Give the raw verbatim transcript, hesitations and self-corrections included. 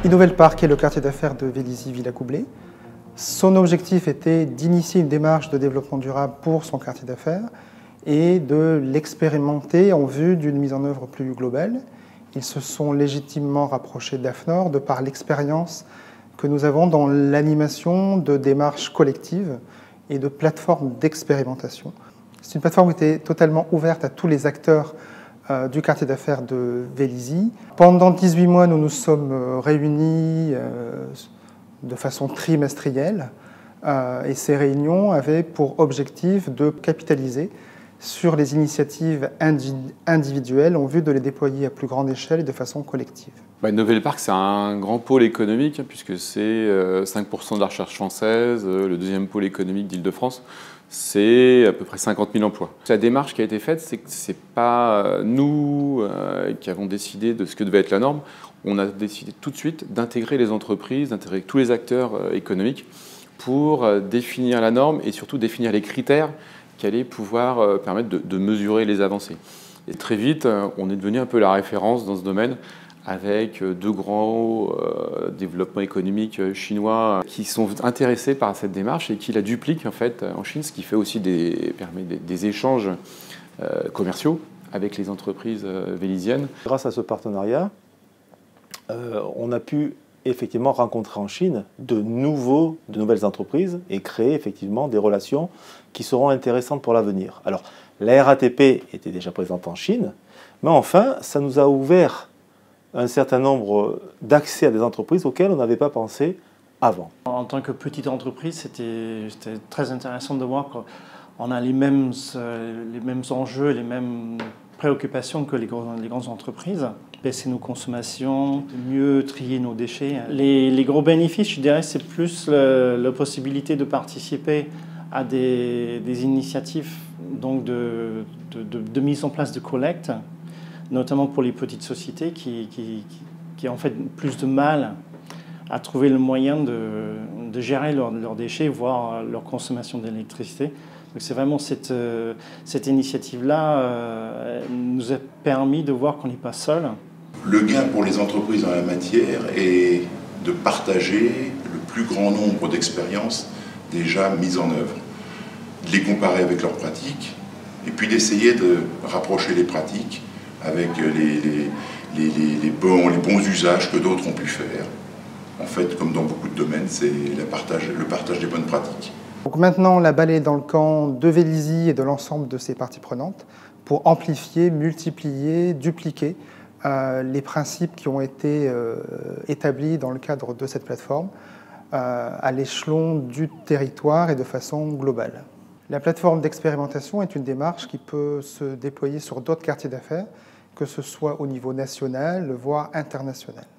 Innovelpark est le quartier d'affaires de Vélizy-Villacoublay. Son objectif était d'initier une démarche de développement durable pour son quartier d'affaires et de l'expérimenter en vue d'une mise en œuvre plus globale. Ils se sont légitimement rapprochés d'AFNOR de par l'expérience que nous avons dans l'animation de démarches collectives et de plateformes d'expérimentation. C'est une plateforme qui était totalement ouverte à tous les acteurs euh, du quartier d'affaires de Vélizy. Pendant dix-huit mois, nous nous sommes réunis euh, de façon trimestrielle euh, et ces réunions avaient pour objectif de capitaliser sur les initiatives indi individuelles en vue de les déployer à plus grande échelle et de façon collective. Bah, Innovelpark, c'est un grand pôle économique, hein, puisque c'est euh, cinq pour cent de la recherche française, euh, le deuxième pôle économique d'Île-de-France, c'est à peu près cinquante mille emplois. La démarche qui a été faite, c'est que ce n'est pas euh, nous euh, qui avons décidé de ce que devait être la norme, on a décidé tout de suite d'intégrer les entreprises, d'intégrer tous les acteurs euh, économiques pour euh, définir la norme et surtout définir les critères qui allaient pouvoir euh, permettre de, de mesurer les avancées. Et très vite, euh, on est devenu un peu la référence dans ce domaine, avec deux grands euh, développements économiques chinois qui sont intéressés par cette démarche et qui la dupliquent en fait en Chine, ce qui fait aussi des, permet des, des échanges euh, commerciaux avec les entreprises euh, véliziennes. Grâce à ce partenariat, euh, on a pu effectivement rencontrer en Chine de, nouveaux, de nouvelles entreprises et créer effectivement des relations qui seront intéressantes pour l'avenir. Alors, la R A T P était déjà présente en Chine, mais enfin, ça nous a ouvert un certain nombre d'accès à des entreprises auxquelles on n'avait pas pensé avant. En tant que petite entreprise, c'était très intéressant de voir qu'on a les mêmes, les mêmes enjeux, les mêmes préoccupations que les, gros, les grandes entreprises. Baisser nos consommations, mieux trier nos déchets. Les, les gros bénéfices, je dirais, c'est plus le, la possibilité de participer à des, des initiatives donc de, de, de, de mise en place de collecte, notamment pour les petites sociétés qui, qui, qui ont fait plus de mal à trouver le moyen de, de gérer leurs leur déchets, voire leur consommation d'électricité. Donc c'est vraiment cette, cette initiative-là euh, nous a permis de voir qu'on n'est pas seul. Le gain pour les entreprises en la matière est de partager le plus grand nombre d'expériences déjà mises en œuvre, de les comparer avec leurs pratiques, et puis d'essayer de rapprocher les pratiques avec les, les, les, les, les, bons, les bons usages que d'autres ont pu faire. En fait, comme dans beaucoup de domaines, c'est le partage, le partage des bonnes pratiques. Donc maintenant, la balle est dans le camp de Vélizy et de l'ensemble de ses parties prenantes pour amplifier, multiplier, dupliquer euh, les principes qui ont été euh, établis dans le cadre de cette plateforme euh, à l'échelon du territoire et de façon globale. La plateforme d'expérimentation est une démarche qui peut se déployer sur d'autres quartiers d'affaires, que ce soit au niveau national, voire international.